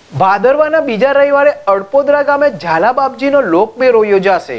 ભાદરવાના બીજા રવિવારે અડપોદરા ગામે ઝાલા બાપજીનો લોકમેળો યોજાશે।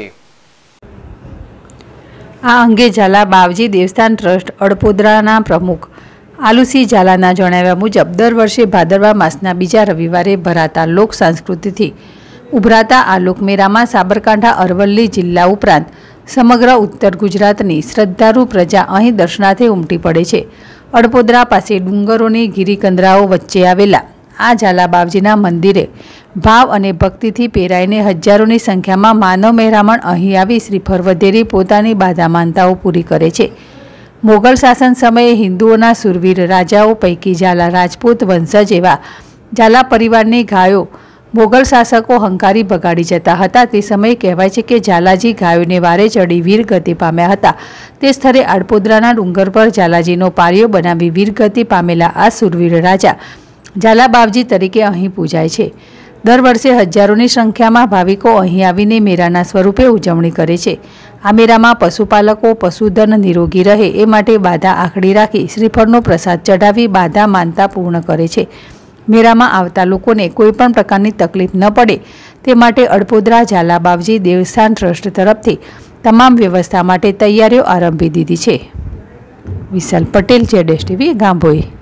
આ અંગે ઝાલા બાપજી દેવસ્થાન ટ્રસ્ટ અડપોદરાના પ્રમુખ આલુસિંહ ઝાલાના જણાવ્યા મુજબ દર વર્ષે ભાદરવા માસના બીજા રવિવારે ભરાતા લોક સંસ્કૃતિથી ઉભરાતા આ લોકમેળામાં સાબરકાંઠા અરવલ્લી જિલ્લા ઉપરાંત સમગ્ર ઉત્તર ગુજરાતની શ્રદ્ધાળુ પ્રજા અહીં દર્શનાર્થે ઉમટી પડે છે। અડપોદરા પાસે ડુંગરોની ગિરિકંદરાઓ વચ્ચે આવેલા આ ઝાલા બાપજીના મંદિરે ભાવ અને ભક્તિથી પેરાઈને હજારોની સંખ્યામાં માનવ મહેરામણ અહીં આવી શ્રીફળ વધેરી પોતાની બાધા માનતાઓ પૂરી કરે છે। મોગલ શાસન સમયે હિન્દુઓના સુરવીર રાજાઓ પૈકી ઝાલા રાજપૂત વંશજ એવા ઝાલા પરિવારની ગાયો મોગલ શાસકો હંકારી ભગાડી જતા હતા। તે સમયે કહેવાય છે કે ઝાલાજી ગાયોને વારે ચડી વીરગતિ પામ્યા હતા। તે સ્થળે અડપોદરાના ડુંગર પર ઝાલાજીનો પારિયો બનાવી વીરગતિ પામેલા આ સુરવીર રાજા ઝાલા બાપજી તરીકે અહીં પૂજાય છે। દર વર્ષે હજારોની સંખ્યામાં ભાવિકો અહીં આવીને મેળાના સ્વરૂપે ઉજવણી કરે છે। આ મેળામાં પશુપાલકો પશુધન નિરોગી રહે એ માટે બાધા આખડી રાખી શ્રીફળનો પ્રસાદ ચઢાવી બાધા માનતા પૂર્ણ કરે છે। મેળામાં આવતા લોકોને કોઈપણ પ્રકારની તકલીફ ન પડે તે માટે અડપોદરા ઝાલા બાપજી દેવસ્થાન ટ્રસ્ટ તરફથી તમામ વ્યવસ્થા માટે તૈયારીઓ આરંભી દીધી છે। વિશાલ પટેલ, ZSTV, ગાંભોઈ।